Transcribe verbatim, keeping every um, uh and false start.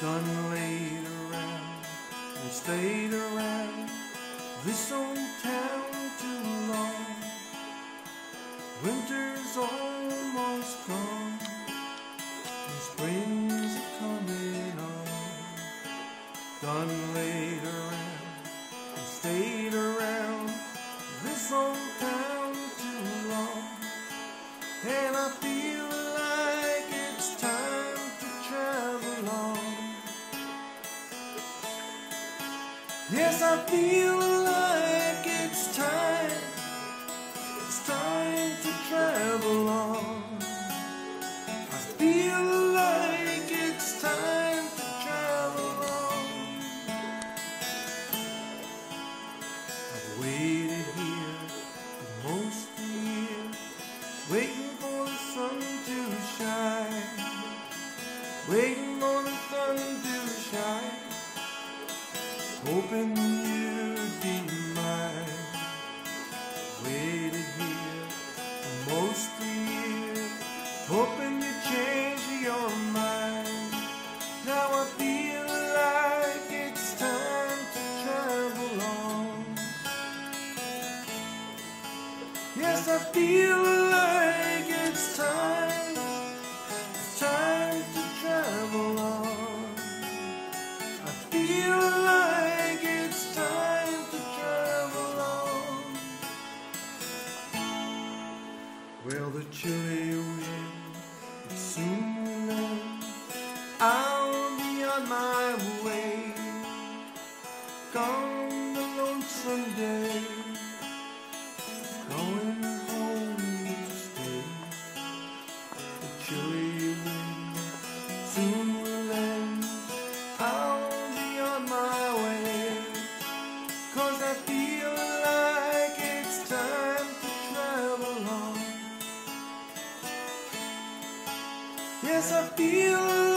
Done laid around and stayed around this old town too long. Winter's almost gone and spring's coming on. Done laid around and stayed around this old town too long, and I feel like it's time to travel on. Yes, I feel like it's time, it's time to travel on. I feel like it's time to travel on. I've waited here for most of the year, waiting for the sun to shine, waiting for the sun to shine, hoping you'd be mine. Waited here for most of the year, hoping you'd change your mind. Now I feel like it's time to travel on. Yes, I feel like it's time, it's time to travel on. I feel like it's time to travel on. Well, the chilly wind, it soon will end. I'll be on my way, gone the lonesome day, going home to stay. The chilly wind soon will end. I'll be on my way, 'cause I feel like it's time to travel on. Yes, I feel